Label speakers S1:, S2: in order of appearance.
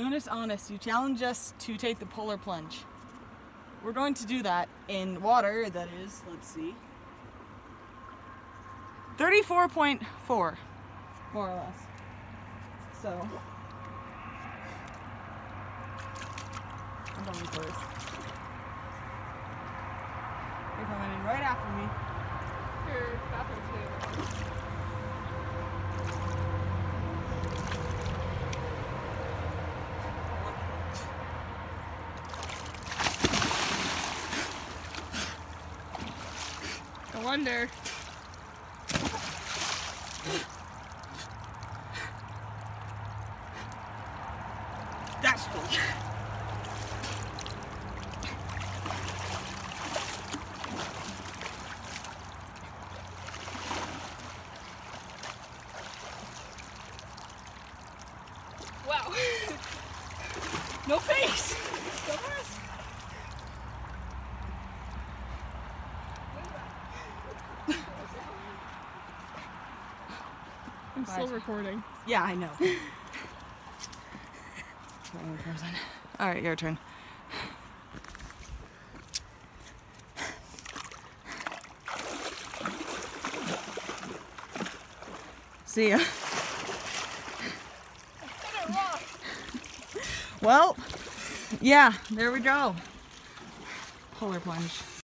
S1: Unis Honest, you challenge us to take the polar plunge. We're going to do that in water that is, let's see, 34.4, more or less. So, I'm going first. You're coming in right after me.
S2: Your bathroom table. No wonder.
S1: That's cool.
S2: Wow.
S1: No face!
S2: Go first. I'm still recording.
S1: Yeah, I know. Alright, your turn. See ya. Well, yeah, there we go. Polar plunge.